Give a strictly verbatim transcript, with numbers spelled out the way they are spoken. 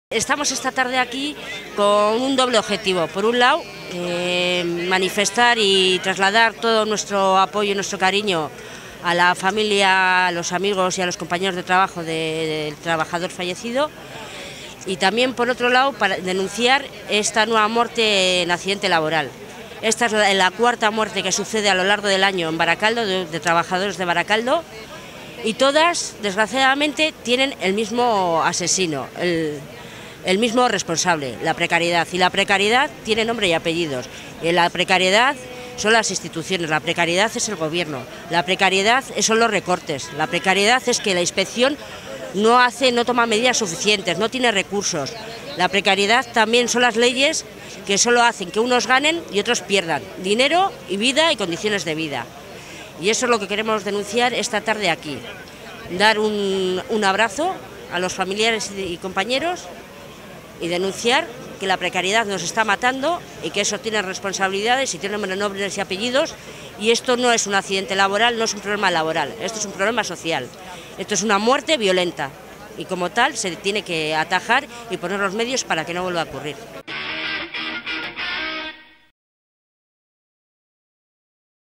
Estamos esta tarde aquí con un doble objetivo. Por un lado, eh, manifestar y trasladar todo nuestro apoyo y nuestro cariño a la familia, a los amigos y a los compañeros de trabajo de, del trabajador fallecido. Y también, por otro lado, para denunciar esta nueva muerte en accidente laboral. Esta es la, la cuarta muerte que sucede a lo largo del año en Baracaldo, de, de trabajadores de Baracaldo, y todas, desgraciadamente, tienen el mismo asesino, el, el mismo responsable, la precariedad. Y la precariedad tiene nombre y apellidos. Y la precariedad son las instituciones, la precariedad es el gobierno, la precariedad son los recortes, la precariedad es que la inspección no hace, no toma medidas suficientes, no tiene recursos. La precariedad también son las leyes que solo hacen que unos ganen y otros pierdan dinero y vida y condiciones de vida. Y eso es lo que queremos denunciar esta tarde aquí. Dar un, un abrazo a los familiares y compañeros y denunciar que la precariedad nos está matando y que eso tiene responsabilidades y tiene nombres y apellidos, y esto no es un accidente laboral, no es un problema laboral, esto es un problema social, esto es una muerte violenta y como tal se tiene que atajar y poner los medios para que no vuelva a ocurrir.